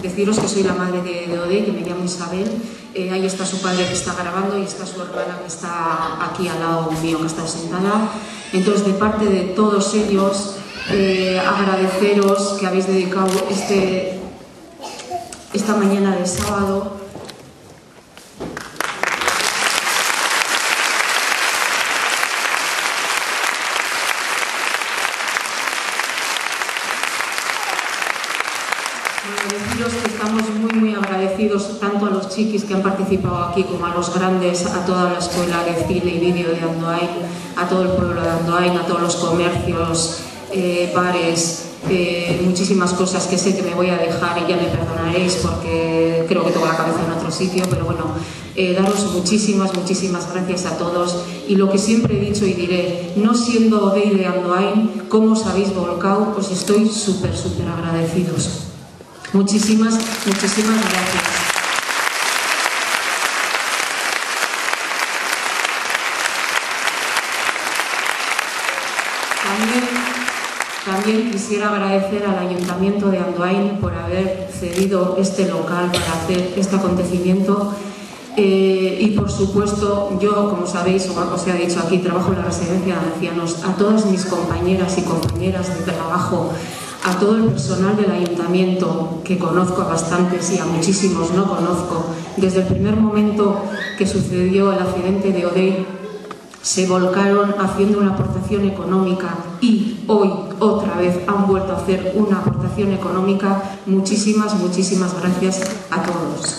deciros que soy la madre de Odey, que me llamo Isabel. Ahí está su padre que está grabando y está su hermana que está aquí al lado mío, que está sentada. Entonces, de parte de todos ellos, agradeceros que habéis dedicado esta mañana de sábado deciros que estamos muy agradecidos tanto a los chiquis que han participado aquí como a los grandes, a toda la escuela de cine y vídeo de Andoain, a todo el pueblo de Andoain, a todos los comercios, bares, muchísimas cosas que sé que me voy a dejar y ya me perdonaréis porque creo que tengo la cabeza en otro sitio, pero bueno, daros muchísimas gracias a todos. Y lo que siempre he dicho y diré, no siendo Odey de Andoain, como os habéis volcado, os estoy súper agradecidos. Muchísimas gracias. También quisiera agradecer al Ayuntamiento de Andoain por haber cedido este local para hacer este acontecimiento. Y por supuesto, yo, como sabéis, o os he dicho aquí, trabajo en la residencia de ancianos. A todas mis compañeras y compañeras de trabajo, a todo el personal del ayuntamiento, que conozco a bastantes y a muchísimos no conozco, desde el primer momento que sucedió el accidente de Odey, se volcaron haciendo una aportación económica y hoy otra vez han vuelto a hacer una aportación económica. Muchísimas gracias a todos.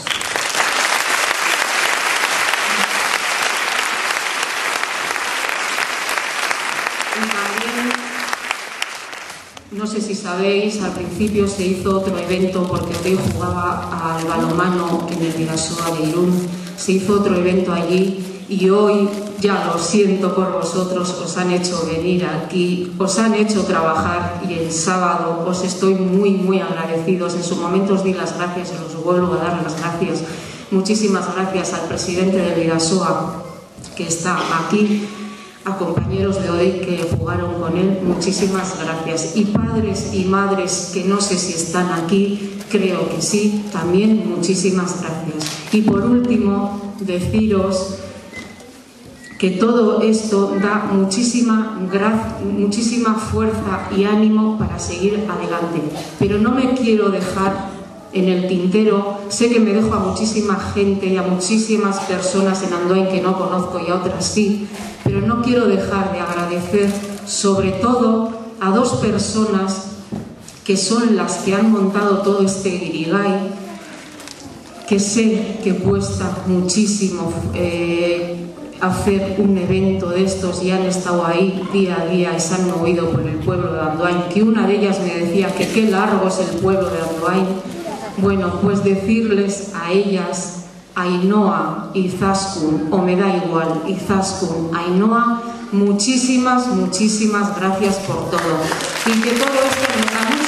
No sé si sabéis, al principio se hizo otro evento porque Odey jugaba al balonmano en el Vidasoa de Irún. Se hizo otro evento allí y hoy, ya lo siento por vosotros, os han hecho venir aquí, os han hecho trabajar y el sábado os estoy muy agradecidos. En su momento os di las gracias y os vuelvo a dar las gracias. Muchísimas gracias al presidente del Vidasoa que está aquí, a compañeros de Odey que jugaron con él, muchísimas gracias. Y padres y madres que no sé si están aquí, creo que sí, también muchísimas gracias. Y por último, deciros que todo esto da muchísima fuerza y ánimo para seguir adelante. Pero no me quiero dejar en el tintero, sé que me dejo a muchísima gente y a muchísimas personas en Andoain que no conozco y a otras sí, pero no quiero dejar de agradecer sobre todo a dos personas que son las que han montado todo este guirigay, que sé que cuesta muchísimo hacer un evento de estos y han estado ahí día a día y se han movido por el pueblo de Andoain, que una de ellas me decía que qué largo es el pueblo de Andoain. Bueno, pues decirles a ellas, Ainhoa y Izaskun, o me da igual, Izaskun, Ainhoa, muchísimas gracias por todo. Y que todo esto